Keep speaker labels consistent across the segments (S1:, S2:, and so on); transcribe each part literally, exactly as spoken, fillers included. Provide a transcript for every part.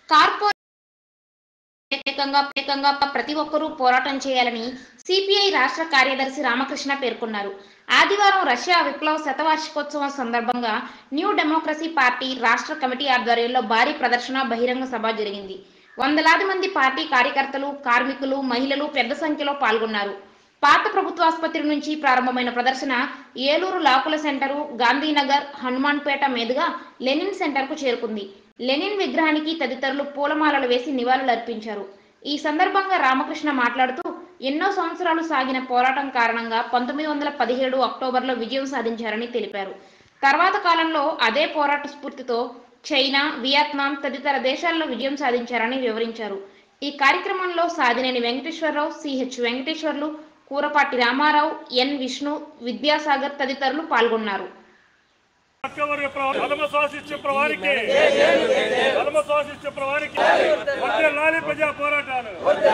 S1: Corporate వ్యతిరేకంగా ప్రతి ఒక్కరూ పోరాటం చేయాలని సిపిఐ రాష్ట్ర కార్యదర్శి రామకృష్ణ పేర్కొన్నారు. ఆదివారం రష్యా విప్లవ శతవార్షికోత్సవం సందర్భంగా న్యూ డెమోక్రసీ పార్టీ రాష్ట్ర కమిటీ ఆధ్వర్యంలో భారీ ప్రదర్శన బహిరంగ సభ జరిగింది. వందలాది మంది పార్టీ కార్యకర్తలు, కార్మికులు, మహిళలు పెద్ద సంఖ్యలో పాల్గొన్నారు. పాత ప్రభుత్వాసుపత్రి నుంచి ప్రారంభమైన ప్రదర్శన ఏలూరు లాకుల సెంటరు, గాంధీనగర్, హనుమాన్పేట మీదుగా లెనిన్ సెంటర్కు చేరుకుంది. లెనిన్ విగ్రహానికి తదితరులు పూలమాలలు వేసి నివాళులర్పించారు. ఈ సందర్భంగా రామకృష్ణ మాట్లాడుతూ ఎన్నో సంవత్సరాలు సాగిన పోరాటం కారణంగా పంతొమ్మిది వందల పదిహేడు అక్టోబర్లో విజయం సాధించారని తెలిపారు. తర్వాత కాలంలో అదే పోరాట స్ఫూర్తితో చైనా, వియత్నాం తదితర దేశాల్లో విజయం సాధించారని వివరించారు. ఈ కార్యక్రమంలో సాదినేని వెంకటేశ్వరరావు, సిహెచ్ వెంకటేశ్వర్లు, కూరపాటి రామారావు, ఎన్ విష్ణు, విద్యాసాగర్ తదితరులు పాల్గొన్నారు.
S2: అక్టోబర్ అలమ శాసిత్య ప్రవారికి అలమ శాసిత్య ప్రవారికి వర్ధిల్లాలి ప్రజా పోరాటాలు.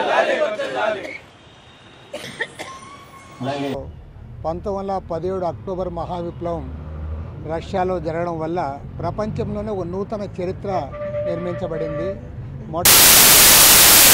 S3: పంతొమ్మిది వందల పదిహేడు అక్టోబర్ మహావిప్లవం రష్యాలో జరగడం వల్ల ప్రపంచంలోనే ఒక నూతన చరిత్ర నిర్మించబడింది. మొదటి